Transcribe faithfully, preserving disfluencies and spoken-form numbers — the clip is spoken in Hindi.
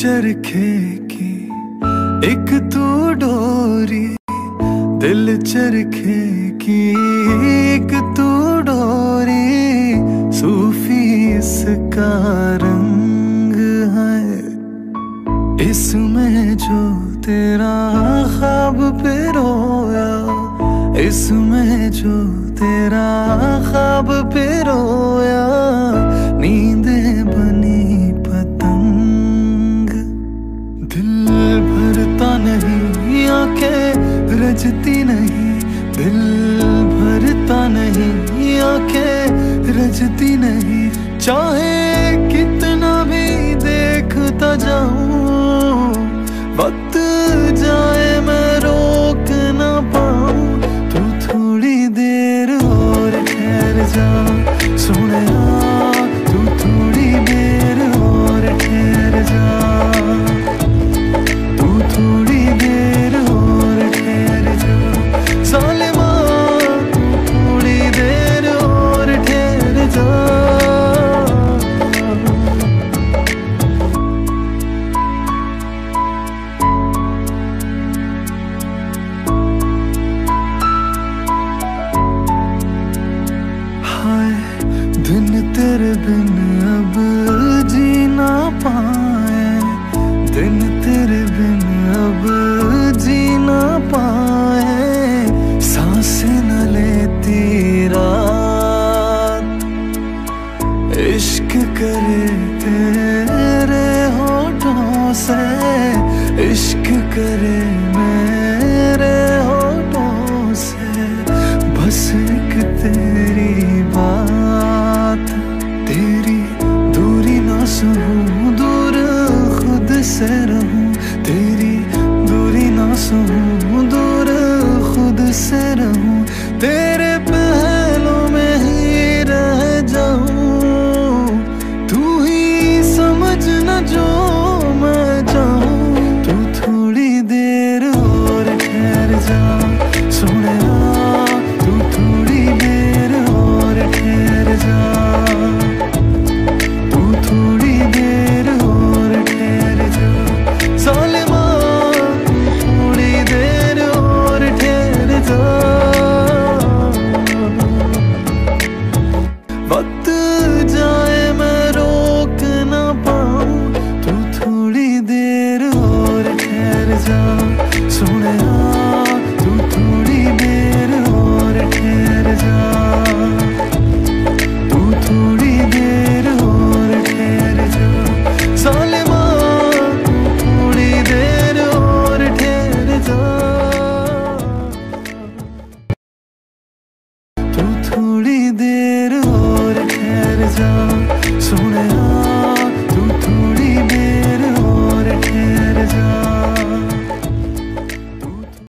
चरखे की एक तू डोरी, दिल चरखे की एक तू डोरी, सूफी इसका रंग है। इसमें जो तेरा ख्वाब पिरोया, इसमें जो तेरा ख्वाब पिरोया, नींदे बनी पतंग। दिल भरता नहीं, आंखें रजती नहीं, दिल भरता नहीं, आंखें रजती नहीं। चाहे कितना भी देखता जाऊं, वक्त जाए मैं रोक ना पाऊं। तू थोड़ी देर और ठहर जा सोनिया, तू थोड़ी देर और ठहर जा, तू थोड़ी देर और ठहर जा सालिमा, तू थोड़ी देर और ठहर जा। दिन तेरे बिन अब जी ना पाए, दिन तेरे बिन अब जी ना पाए। सांसें न लेती रात, इश्क करे तेरे होठों से, इश्क करे मेरे होठों से। बस एक तेरी बात, तेरी दूरी ना सहूं, दूर खुद से रहूं, तेरी दूरी ना सहूं, दूर खुद से रहूं। तेरे